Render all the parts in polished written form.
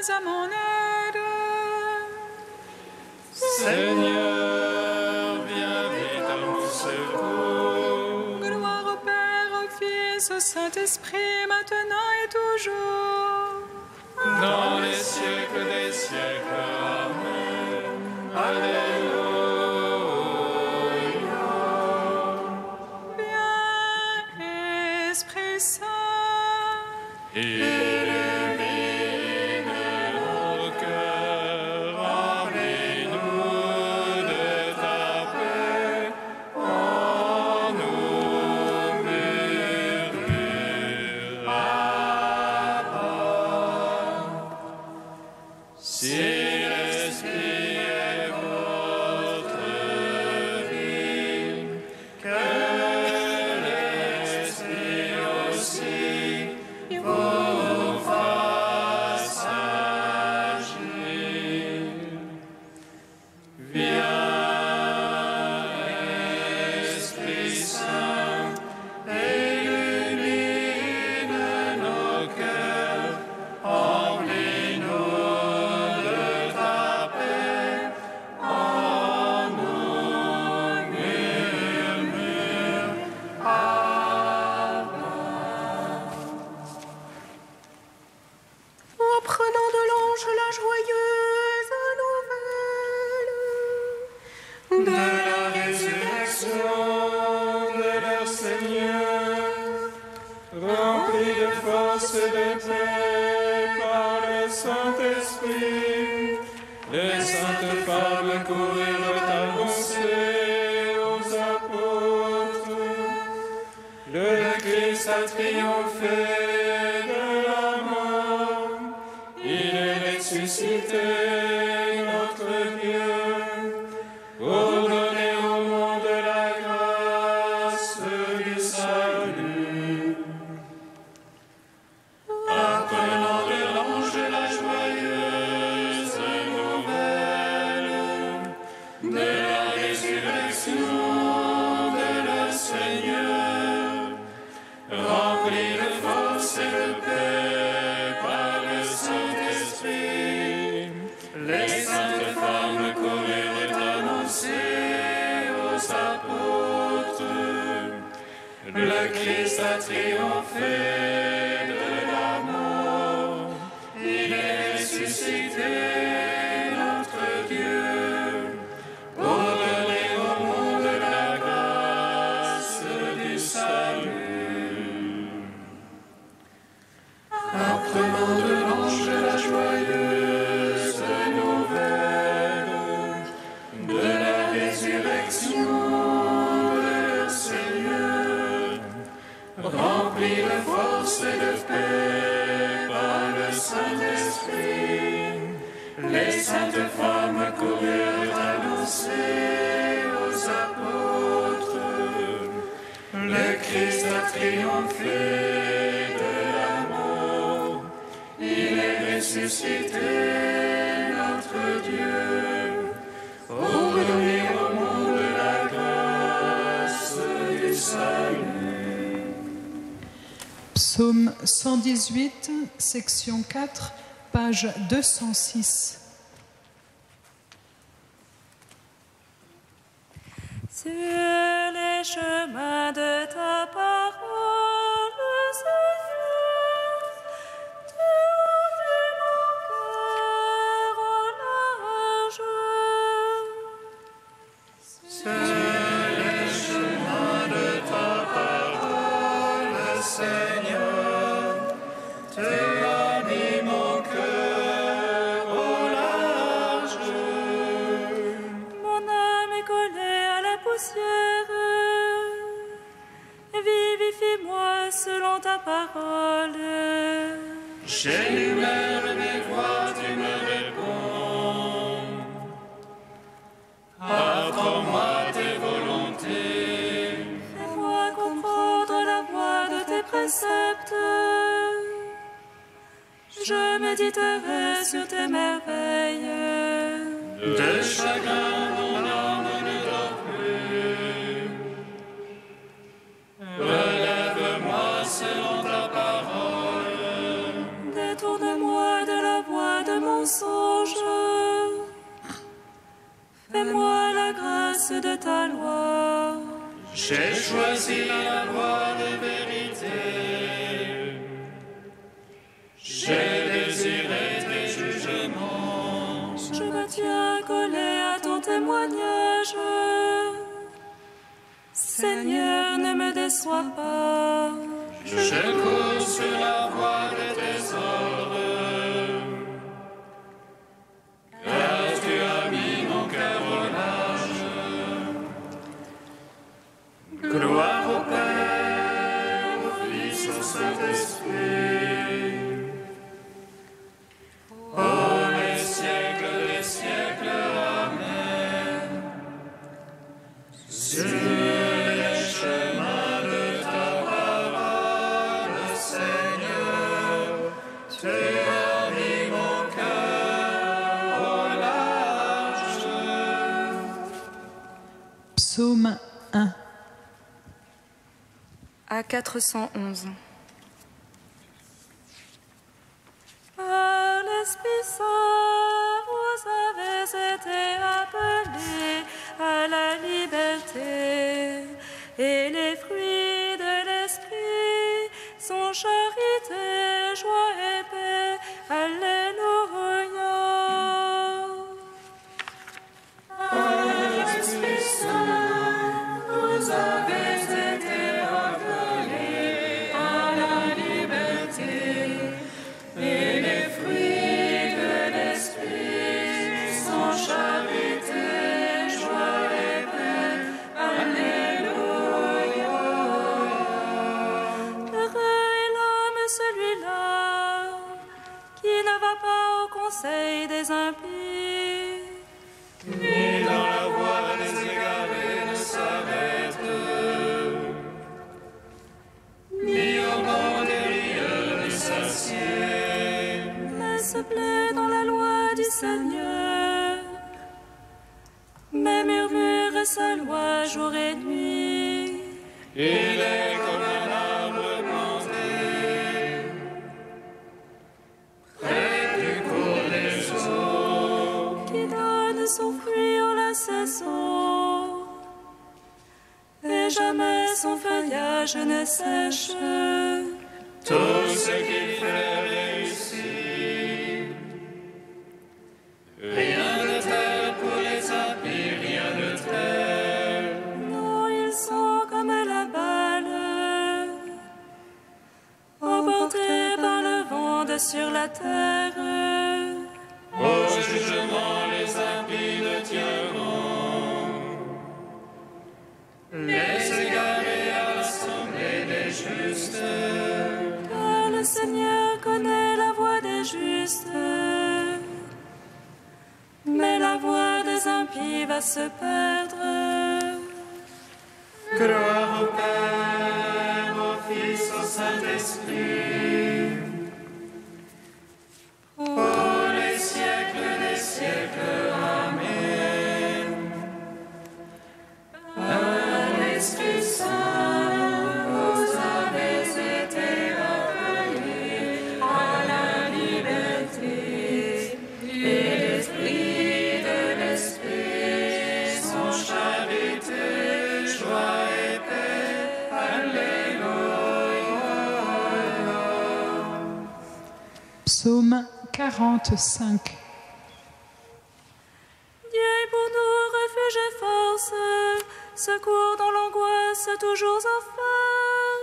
à mon aide. Seigneur, viens vite à mon secours. Gloire au Père, au Fils, au Saint-Esprit, maintenant et toujours. Dans les siècles des siècles. Amen. Alléluia. Viens, Esprit Saint. Illumine nos cœurs, remplis-nous de ta paix, en nous murmure Abba. Si l'Esprit est votre vie, que l'Esprit aussi vous fasse agir. Viens, Esprit Saint, illumine nos cœurs, remplis-nous de ta paix, en nous murmure Abba. En prenant de l'ange la joyeuse nouvelle De la résurrection de leur Seigneur, remplis de force et de paix par le Saint-Esprit, les saintes femmes coururent annoncer aux apôtres. Le Christ a triomphé de la mort, il est ressuscité, notre Dieu, pour donner au monde la grâce du salut. Apprenant de l'ange la joyeuse nouvelle de la résurrection de leur Seigneur, remplis de force et de paix par le Saint-Esprit, les saintes femmes coururent annoncer aux apôtres. Le Christ a triomphé de la mort, il est ressuscité, notre Dieu, pour donner au monde la grâce du salut. Apprenant de l'ange la joyeuse nouvelle de la résurrection de leur Seigneur, remplis de force et de paix par le Saint-Esprit, les saintes femmes coururent annoncer aux apôtres. Le Christ a triomphé de la mort, il est ressuscité, notre Dieu, pour donner au monde la grâce du salut. Psaume 118, section 4, page 206. sur les chemins de ta parole, Seigneur. Tu ouvres mon cœur au large. Sur les chemins de ta parole, Seigneur, tu as mis mon cœur au large. Mon âme est collée à la poussière. Vivifie-moi selon ta parole. J'énumère mes voies, tu me réponds. Apprends-moi tes volontés. Fais-moi comprendre la voie de tes préceptes. Je méditerai sur tes merveilles. De chagrin, mon âme ne dort plus. Relève-moi selon ta parole. Détourne-moi de la voie de ta loi. J'ai choisi la voie de vérité. J'ai désiré tes jugements. Je me tiens collé à ton témoignage. Seigneur, ne me déçois pas. Je cours sur la voie de tes ordres. Car tu as mis mon cœur au large. Gloire au Père, au Fils, au Saint-Esprit. Ô les siècles des siècles, Amen. Sur les chemins de ta parole, Seigneur, tu as mis mon cœur au large. Psaume 1. À 411. Par l'Esprit Saint, vous avez été appelés à la liberté, et les fruits de l'Esprit sont charité, joie et paix. Alléluia. Esprit Saint, vous avez été appelés à la liberté, et les fruits de l'Esprit sont charité, joie et paix. Alléluia. Heureux est l'homme celui-là qui ne va pas au conseil des impies, Ni dans la voie des égarés ne s'arrête, ni au banc des rieurs ne s'assied. mais se plaît dans la loi du Seigneur, mais murmure sa loi jour et nuit. Il est comme un arbre planté près du cours des eaux, Qui donne son fruit en la saison, et jamais son feuillage ne sèche. tout ce qu'il fait réussit. Rien de tel pour les impies, rien de tel. Non, ils sont comme la balle, emportés par le vent de sur la terre. Au jugement, les impies ne tiendront. Les égarés à l'assemblée des justes. Car le Seigneur connaît la voie des justes, mais la voie des impies va se perdre. Gloire au Père, au Fils, au Saint-Esprit. Pour les siècles des siècles, Amen. Par l'Esprit Saint, vous avez été appelés à la liberté, et les fruits de l'Esprit sont charité, joie et paix. Alléluia. Psaume 45. Dieu est pour nous refuge et force, secours dans l'angoisse, toujours enfin.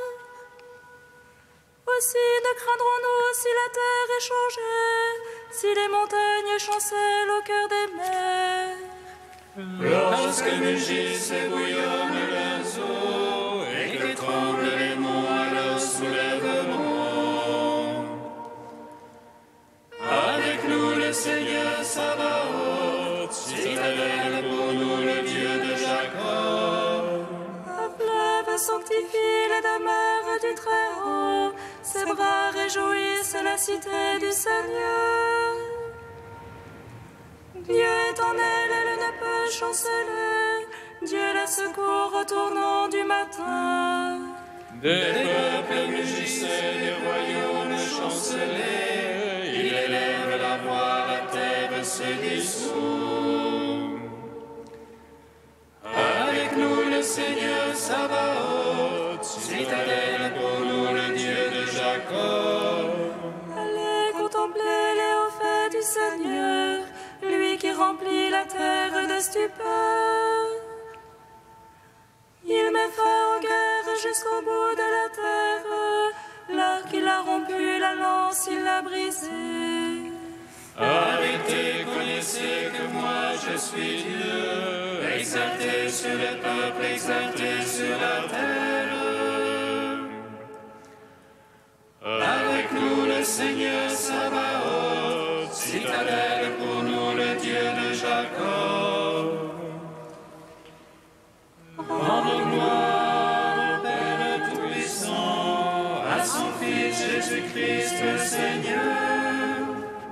Aussi ne craindrons-nous si la terre est changée, si les montagnes chancellent au cœur des mers. Lorsque mugissent et bouillonnent leurs eaux, et que tremblent les monts à leur soulèvement. Avec nous le Seigneur Sabaoth, citadelle pour nous le Dieu de Jacob. Un fleuve sanctifie les demeures du Très-Haut, ses bras réjouissent la cité du Seigneur. Dieu est en elle, elle ne peut chanceler. Dieu la secourt au tournant du matin. Des peuples mugissaient, des royaumes chancelaient. Il élève la voix, la terre se dissout. Avec citadelle pour nous le Dieu de Jacob. Allez contempler les hauts faits du Seigneur, lui qui remplit la terre de stupeur. Il met fin aux guerres jusqu'au bout de la terre, l'arc il a rompu, la lance il l'a brisée. Arrêtez, connaissez que moi je suis Dieu, exaltez sur les peuples, exaltez sur la terre. Avec nous le Seigneur Sabaoth, citadelle pour nous le Dieu de Jacob. Rendons gloire au Père Tout-Puissant, à son Fils Jésus-Christ le Seigneur.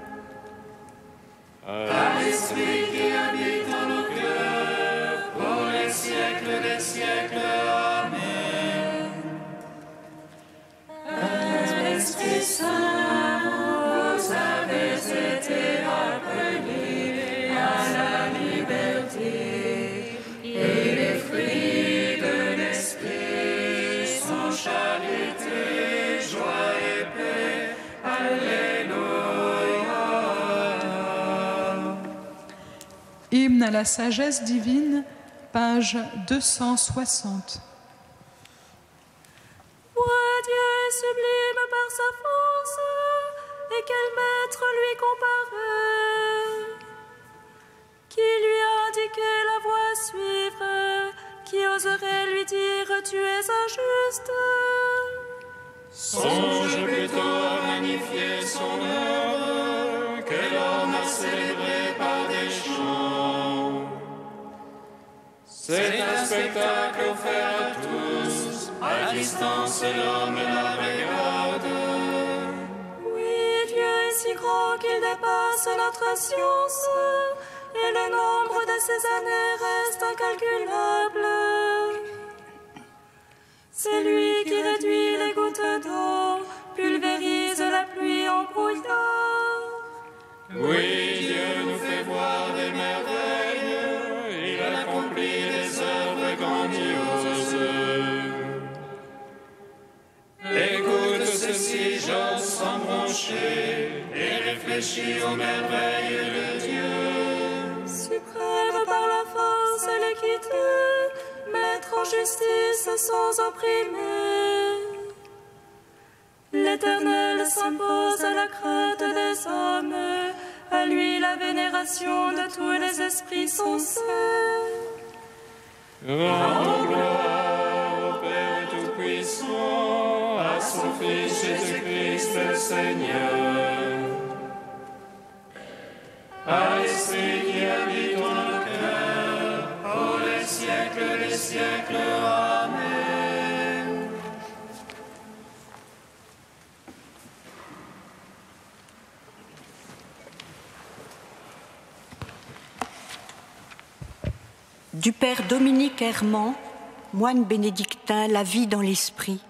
Par l'Esprit qui habite en nos cœurs, pour les siècles des siècles. Amen. Esprit Saint, vous avez été appelés à la liberté, et les fruits de l'Esprit sont charité, joie et paix. Alléluia. Hymne à la sagesse divine, page 260. Dieu est sublime par sa force, et quel maître lui comparer? Qui lui a indiqué la voie à suivre? Qui oserait lui dire tu es injuste? Songe plutôt à magnifier son œuvre, que l'homme a célébré par des chants. C'est un spectacle offert à tous, à distance l'homme la regarde. Oui, Dieu est si grand qu'il dépasse notre science, et le nombre de ses années reste incalculable. C'est lui qui réduit les gouttes d'eau, pulvérise la pluie en brouillard. Oui, Dieu nous fait voir des merveilles, il accomplit des œuvres grandioses. Écoute ceci, j'ose sans broncher, et réfléchis aux merveilles de Dieu. Suprême par la force et l'équité, maître en justice sans opprimer. L'Éternel s'impose à la crainte des hommes, à lui la vénération de tous les esprits sensés. Rendons gloire au Père Tout-Puissant, à son Fils Jésus-Christ le Seigneur. À l'Esprit qui habite en nos cœurs, pour les siècles des siècles. Amen. Du Père Dominique Herman, moine bénédictin, La vie dans l'esprit.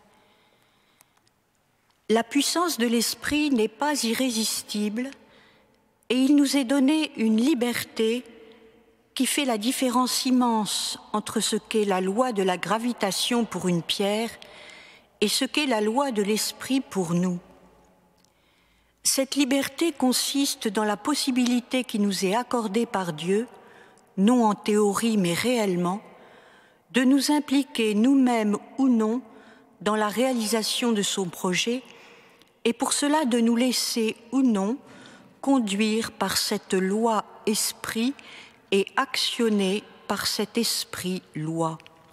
La puissance de l'esprit n'est pas irrésistible et il nous est donné une liberté qui fait la différence immense entre ce qu'est la loi de la gravitation pour une pierre et ce qu'est la loi de l'esprit pour nous. Cette liberté consiste dans la possibilité qui nous est accordée par Dieu, non en théorie mais réellement, de nous impliquer nous-mêmes ou non dans la réalisation de son projet et pour cela de nous laisser ou non conduire par cette loi esprit et actionner par cet esprit loi.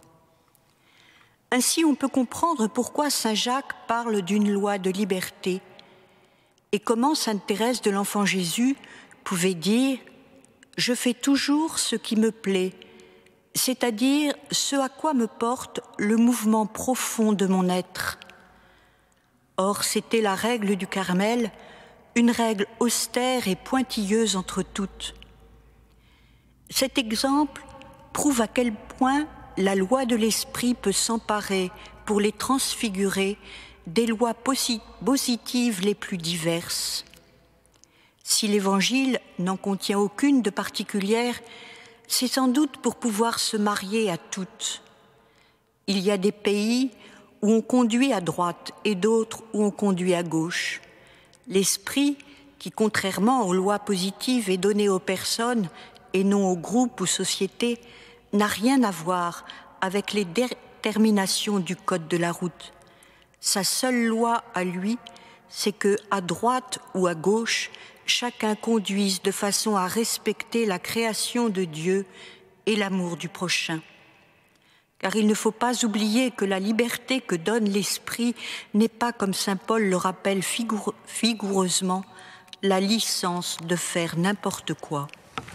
Ainsi on peut comprendre pourquoi saint Jacques parle d'une loi de liberté et comment sainte Thérèse de l'Enfant Jésus pouvait dire « Je fais toujours ce qui me plaît », c'est-à-dire ce à quoi me porte le mouvement profond de mon être. Or, c'était la règle du Carmel, une règle austère et pointilleuse entre toutes. Cet exemple prouve à quel point la loi de l'esprit peut s'emparer pour les transfigurer des lois positives les plus diverses. Si l'Évangile n'en contient aucune de particulière, c'est sans doute pour pouvoir se marier à toutes. Il y a des pays où on conduit à droite et d'autres où on conduit à gauche. L'esprit, qui contrairement aux lois positives est donné aux personnes et non aux groupes ou sociétés, n'a rien à voir avec les déterminations du code de la route. Sa seule loi à lui, c'est que, à droite ou à gauche, chacun conduise de façon à respecter la création de Dieu et l'amour du prochain. Car il ne faut pas oublier que la liberté que donne l'Esprit n'est pas, comme saint Paul le rappelle vigoureusement, la licence de faire n'importe quoi.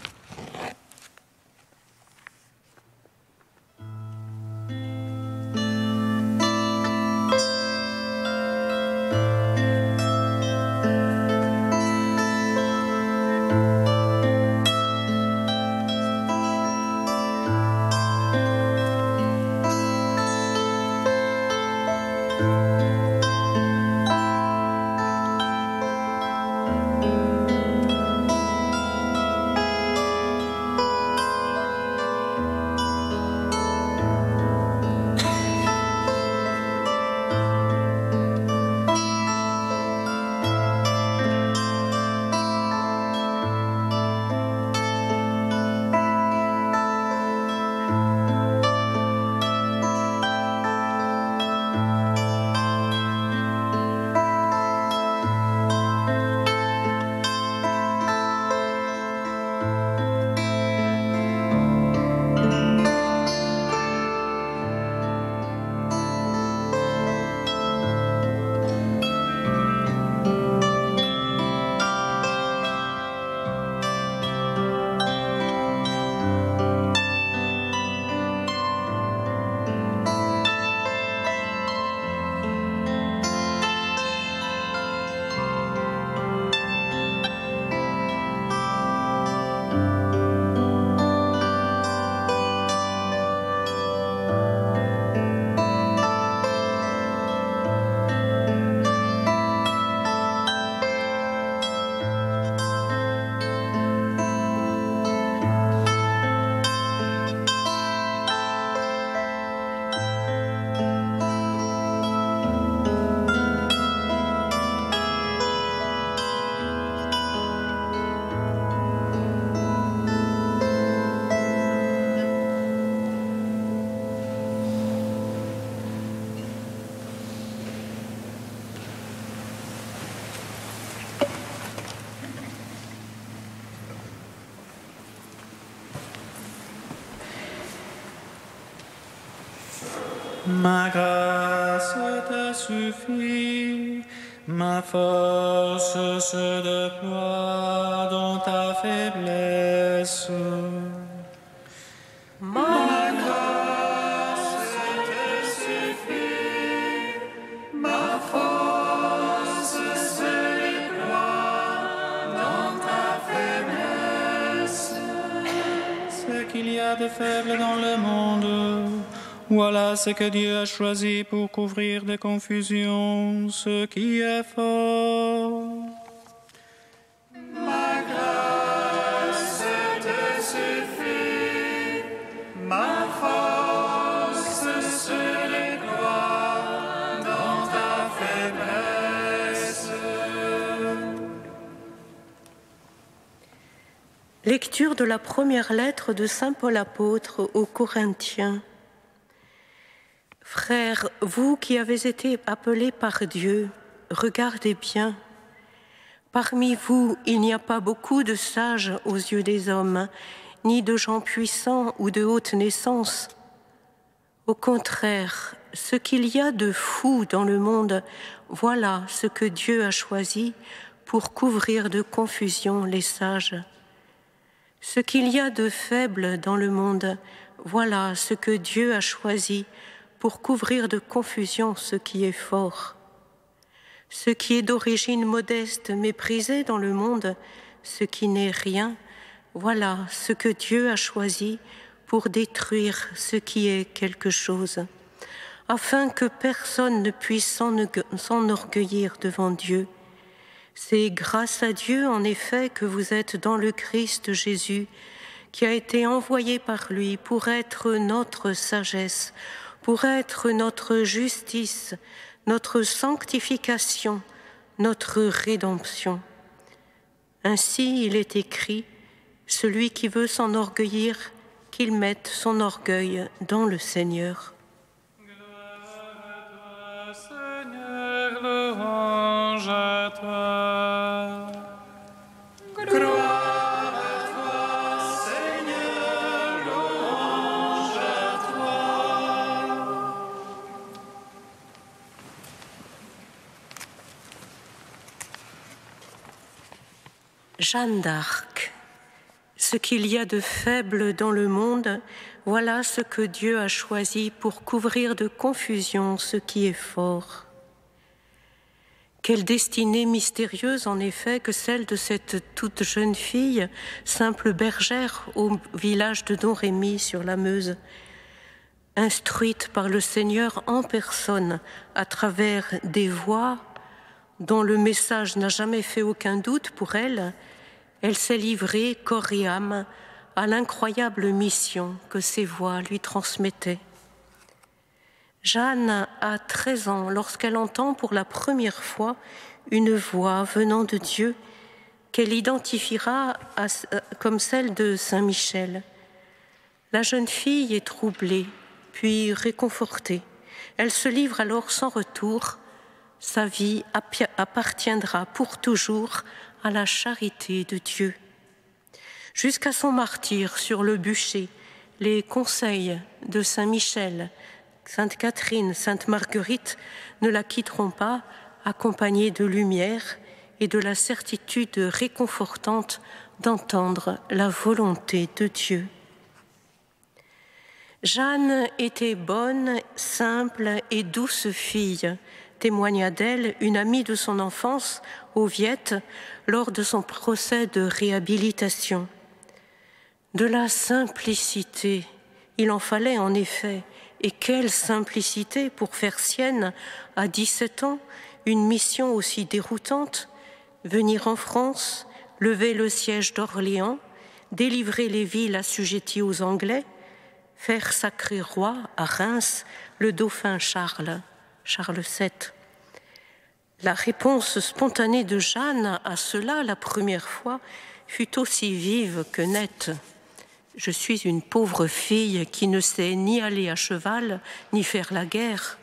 Ma grâce te suffit, ma force se déploie dans ta faiblesse. Ma grâce te suffit, ma force se déploie dans ta faiblesse. Ce qu'il y a de faible dans le monde, voilà ce que Dieu a choisi pour couvrir de confusion ce qui est fort. Ma grâce te suffit, ma force se déploie dans ta faiblesse. Lecture de la première lettre de saint Paul apôtre aux Corinthiens. Frères, vous qui avez été appelés par Dieu, regardez bien. Parmi vous, il n'y a pas beaucoup de sages aux yeux des hommes, ni de gens puissants ou de haute naissance. Au contraire, ce qu'il y a de fou dans le monde, voilà ce que Dieu a choisi pour couvrir de confusion les sages. Ce qu'il y a de faible dans le monde, voilà ce que Dieu a choisi pour couvrir de confusion ce qui est fort. Ce qui est d'origine modeste, méprisé dans le monde, ce qui n'est rien, voilà ce que Dieu a choisi pour détruire ce qui est quelque chose, afin que personne ne puisse s'enorgueillir devant Dieu. C'est grâce à Dieu, en effet, que vous êtes dans le Christ Jésus, qui a été envoyé par lui pour être notre sagesse, pour être notre justice, notre sanctification, notre rédemption. Ainsi il est écrit, celui qui veut s'enorgueillir, qu'il mette son orgueil dans le Seigneur. Gloire à toi, Seigneur, louange à toi. Gloire à toi, Seigneur, louange à toi. Jeanne d'Arc. Ce qu'il y a de faible dans le monde, voilà ce que Dieu a choisi pour couvrir de confusion ce qui est fort. Quelle destinée mystérieuse en effet que celle de cette toute jeune fille, simple bergère au village de Domrémy sur la Meuse, instruite par le Seigneur en personne à travers des voix dont le message n'a jamais fait aucun doute pour elle. Elle s'est livrée corps et âme à l'incroyable mission que ces voix lui transmettaient. Jeanne a 13 ans lorsqu'elle entend pour la première fois une voix venant de Dieu qu'elle identifiera comme celle de Saint Michel. La jeune fille est troublée, puis réconfortée. Elle se livre alors sans retour. Sa vie appartiendra pour toujours à la charité de Dieu. Jusqu'à son martyre sur le bûcher, les conseils de Saint Michel, Sainte Catherine, Sainte Marguerite ne la quitteront pas, accompagnée de lumière et de la certitude réconfortante d'entendre la volonté de Dieu. Jeanne était bonne, simple et douce fille, témoigna d'elle une amie de son enfance, Auviette, lors de son procès de réhabilitation. De la simplicité, il en fallait en effet, et quelle simplicité pour faire sienne, à 17 ans, une mission aussi déroutante, venir en France, lever le siège d'Orléans, délivrer les villes assujetties aux Anglais, faire sacrer roi à Reims le dauphin Charles VII. La réponse spontanée de Jeanne à cela, la première fois, fut aussi vive que nette. Je suis une pauvre fille qui ne sait ni aller à cheval, ni faire la guerre.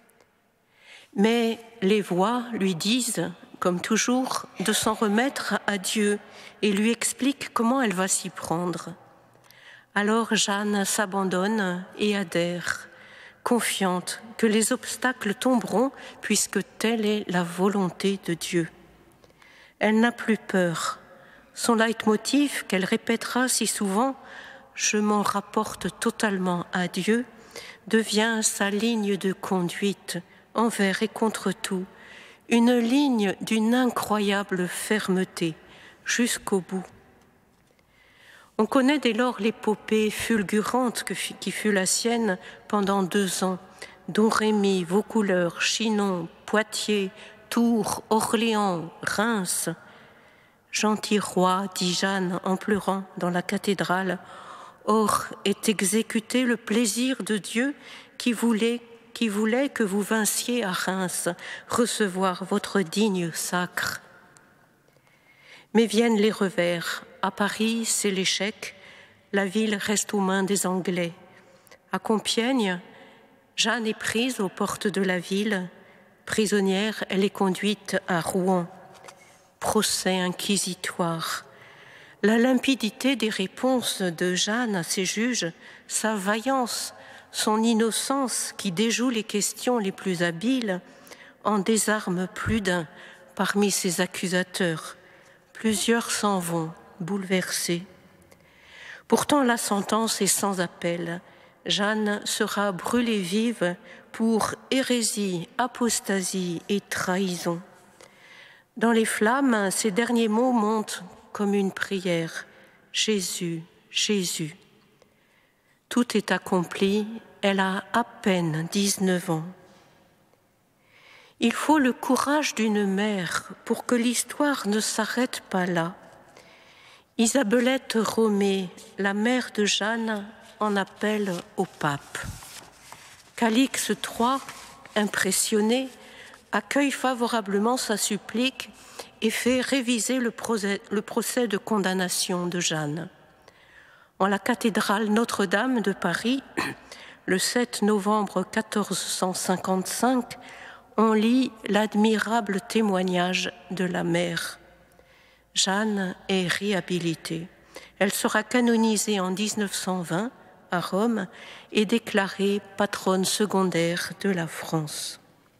Mais les voix lui disent, comme toujours, de s'en remettre à Dieu et lui expliquent comment elle va s'y prendre. Alors Jeanne s'abandonne et adhère, confiante que les obstacles tomberont puisque telle est la volonté de Dieu. Elle n'a plus peur. Son leitmotiv, qu'elle répétera si souvent, « Je m'en rapporte totalement à Dieu », devient sa ligne de conduite envers et contre tout, une ligne d'une incroyable fermeté jusqu'au bout. On connaît dès lors l'épopée fulgurante qui fut la sienne pendant 2 ans. Domrémy, Vaucouleurs, Chinon, Poitiers, Tours, Orléans, Reims. Gentil roi, dit Jeanne en pleurant dans la cathédrale, or est exécuté le plaisir de Dieu qui voulait que vous vinssiez à Reims recevoir votre digne sacre. Mais viennent les revers. À Paris, c'est l'échec. La ville reste aux mains des Anglais. À Compiègne, Jeanne est prise aux portes de la ville. Prisonnière, elle est conduite à Rouen. Procès inquisitoire. La limpidité des réponses de Jeanne à ses juges, sa vaillance, son innocence qui déjoue les questions les plus habiles, en désarme plus d'un parmi ses accusateurs. Plusieurs s'en vont, bouleversés. Pourtant, la sentence est sans appel. Jeanne sera brûlée vive pour hérésie, apostasie et trahison. Dans les flammes, ces derniers mots montent comme une prière. Jésus, Jésus. Tout est accompli, elle a à peine 19 ans. Il faut le courage d'une mère pour que l'histoire ne s'arrête pas là. Isabellette Romée, la mère de Jeanne, en appelle au pape. Calix III, impressionné, accueille favorablement sa supplique et fait réviser le procès de condamnation de Jeanne. En la cathédrale Notre-Dame de Paris, le 7 novembre 1455, on lit l'admirable témoignage de la mère. Jeanne est réhabilitée. Elle sera canonisée en 1920 à Rome et déclarée patronne secondaire de la France.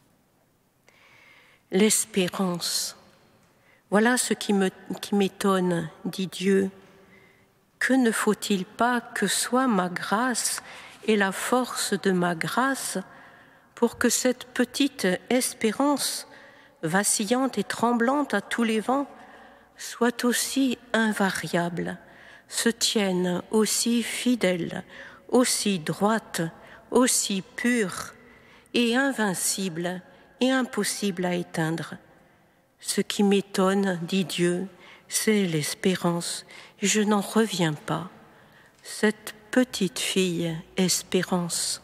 L'espérance. Voilà ce qui m'étonne, dit Dieu. Que ne faut-il pas que soit ma grâce et la force de ma grâce pour que cette petite espérance, vacillante et tremblante à tous les vents, soit aussi invariable, se tienne aussi fidèle, aussi droite, aussi pure et invincible et impossible à éteindre. Ce qui m'étonne, dit Dieu, c'est l'espérance. Je n'en reviens pas. Cette petite fille, Espérance.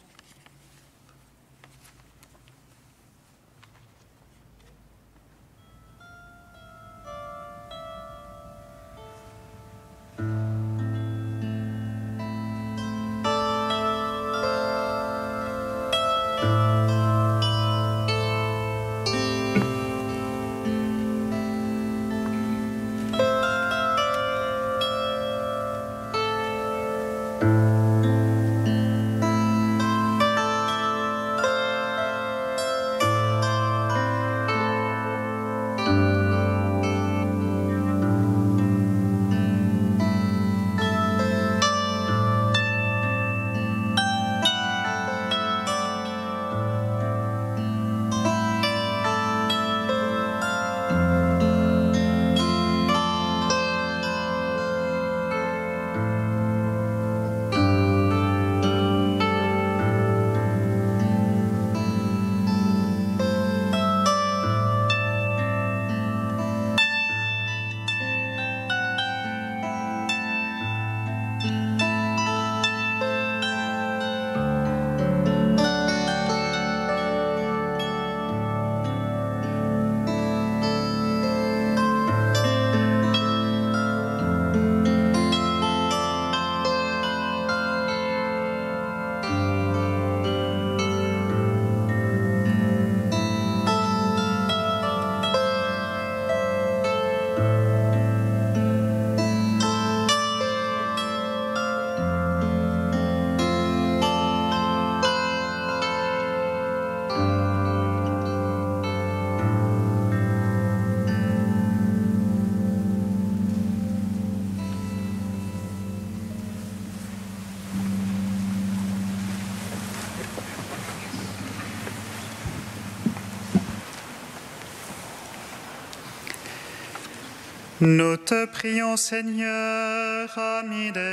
Nous te prions, Seigneur, ami des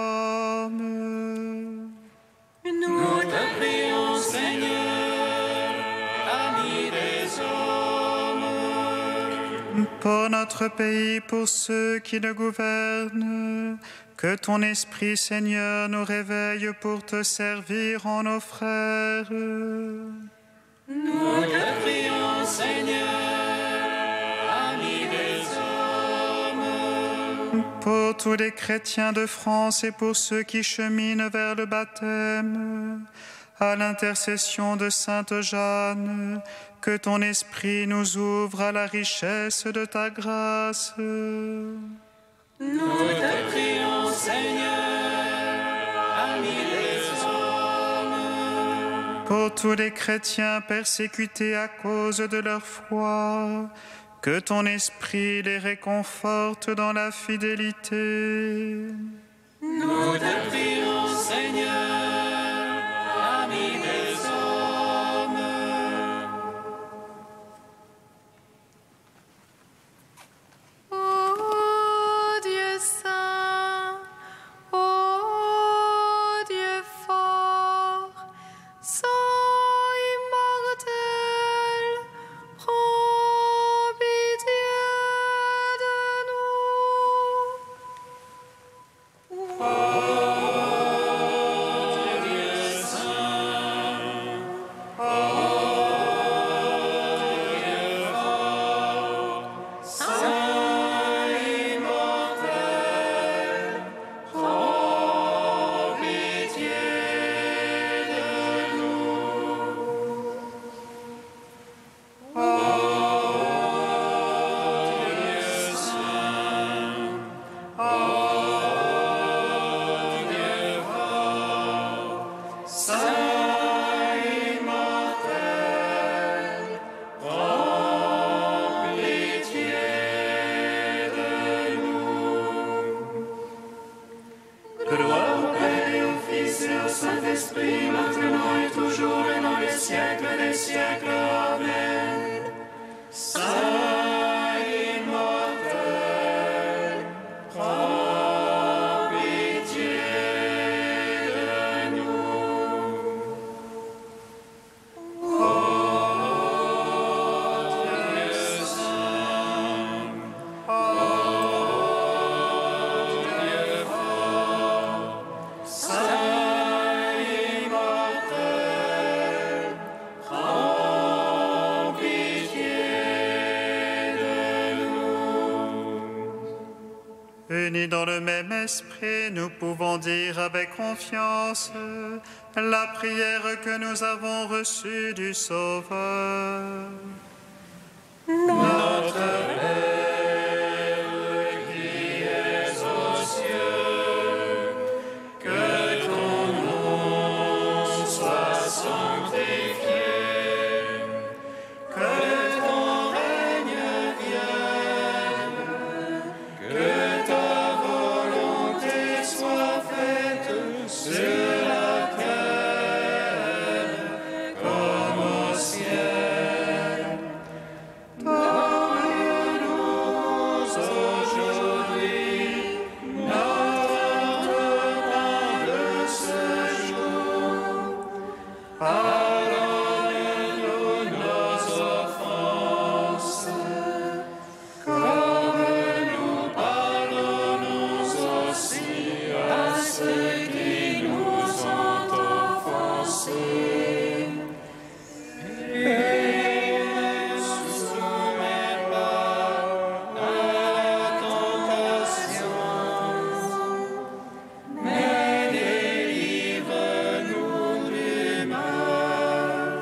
hommes. Nous te prions, Seigneur, ami des hommes. Pour notre pays, pour ceux qui le gouvernent, que ton esprit, Seigneur, nous réveille pour te servir en nos frères. Nous te prions, Seigneur, ami des hommes. Pour tous les chrétiens de France et pour ceux qui cheminent vers le baptême, à l'intercession de Sainte Jeanne, que ton esprit nous ouvre à la richesse de ta grâce. Nous te prions, Seigneur, ami des hommes. Pour tous les chrétiens persécutés à cause de leur foi, que ton esprit les réconforte dans la fidélité. Nous te prions, Seigneur, ami des hommes. Ô Dieu saint, ô Dieu fort, Saint immortel, prends pitié de nous. Ô siècles des siècles. Amen. Saint immortel, prends pitié de nous. Ô Dieu saint, ô Dieu fort, Saint immortel, prends pitié de nous. Unis dans le même esprit, nous pouvons dire avec confiance la prière que nous avons reçue du Sauveur. Notre Père qui es aux cieux, que ton nom soit sanctifié, que ton règne vienne, que ta volonté soit faite sur la terre comme au ciel. Donne-nous aujourd'hui notre pain de ce jour. Pardonne-nous nos offenses, comme nous pardonnons aussi à ceux qui nous ont offensés. Et ne nous soumets pas à la tentation, mais délivre-nous du mal.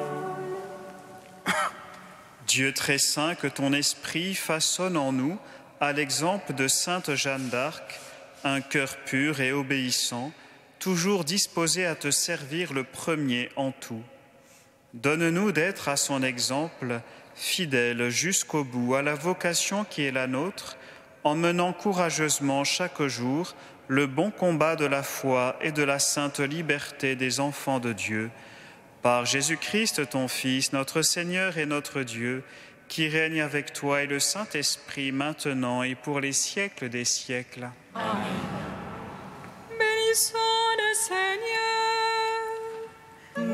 Dieu très saint, que ton esprit façonne en nous, à l'exemple de sainte Jeanne d'Arc, un cœur pur et obéissant, toujours disposé à te servir le premier en tout. Donne-nous d'être à son exemple fidèles jusqu'au bout à la vocation qui est la nôtre, en menant courageusement chaque jour le bon combat de la foi et de la sainte liberté des enfants de Dieu. Par Jésus-Christ, ton Fils, notre Seigneur et notre Dieu, qui règne avec toi et le Saint-Esprit maintenant et pour les siècles des siècles. Bénissons le Seigneur.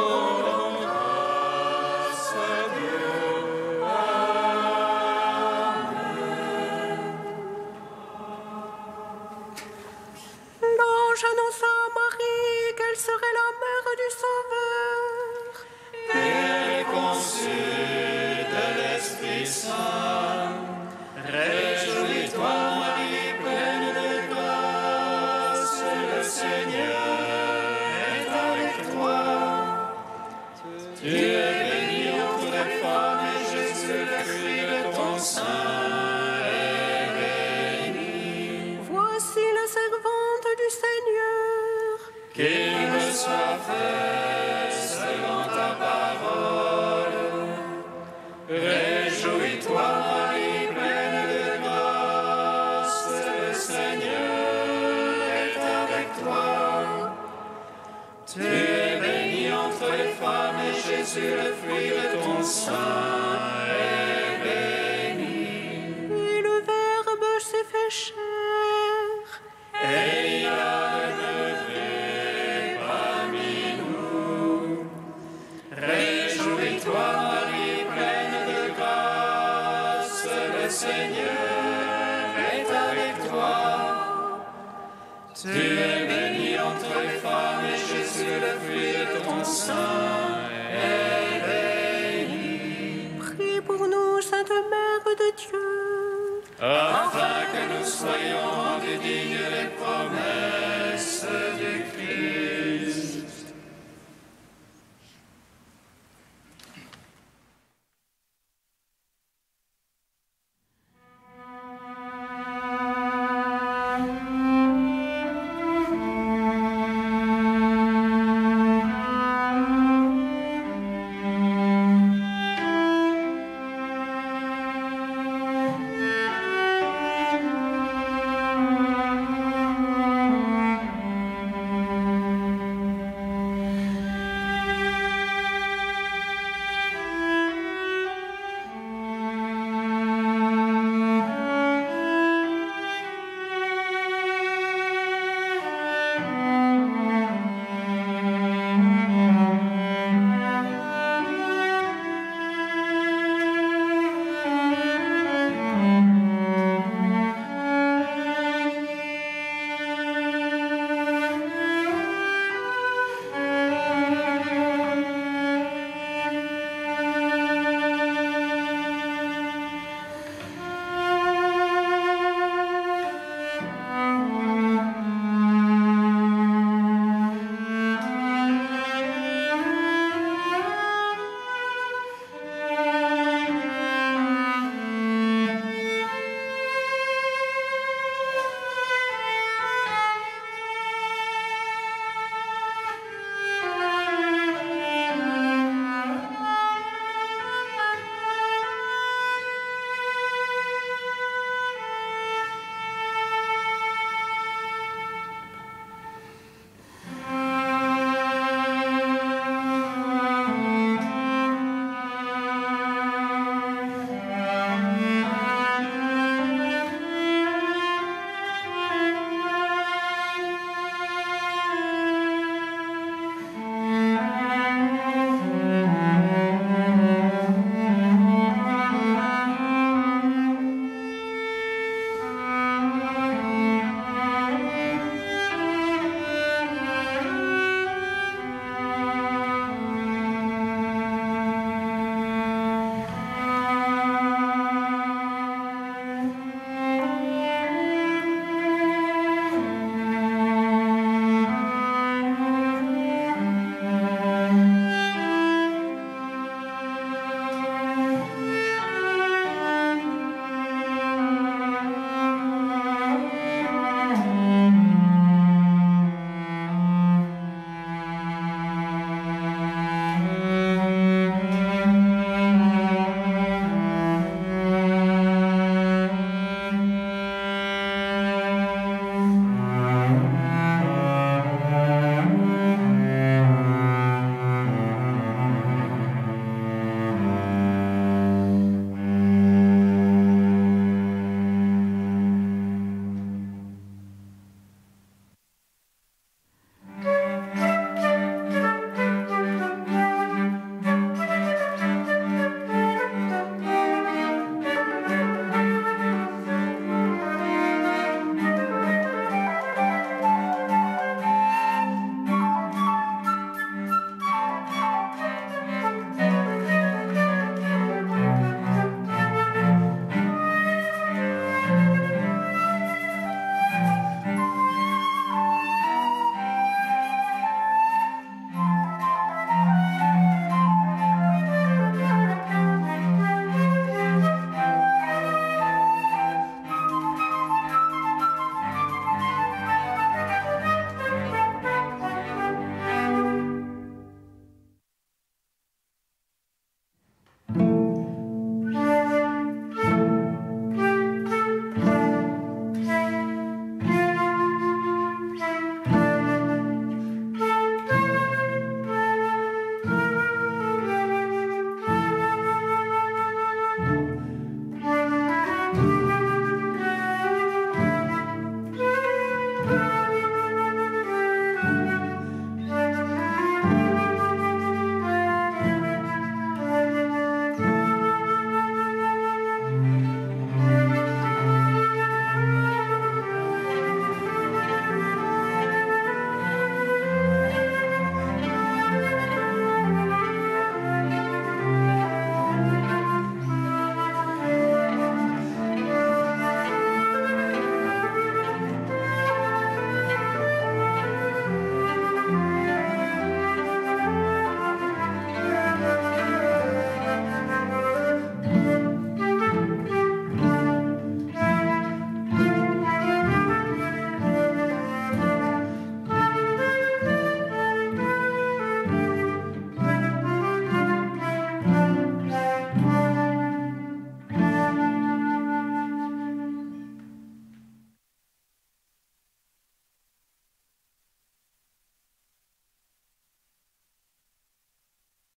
L'ange annonça à Marie qu'elle serait la mère du Sauveur. Et conçue de l'Esprit Saint, réjouis-toi, Marie, pleine de grâce, le Seigneur est avec toi. Tu es bénie entre les femmes, et Jésus, le fruit de ton sein, est béni. Voici la servante du Seigneur. Qu'il me soit fait selon ta parole. Réjouis-toi, Marie, pleine de grâce, le Seigneur est avec toi. Tu es bénie entre les femmes, et Jésus, le fruit de ton sein, est béni. Et le Verbe s'est fait chair. Et il a demeuré parmi nous. Réjouis-toi, Marie, pleine de grâce, le Seigneur est avec toi. Tu es bénie entre les femmes, et Jésus, le fruit de ton sein, est béni. Prie pour nous, Sainte Mère de Dieu. Afin que nous soyons rendus dignes des promesses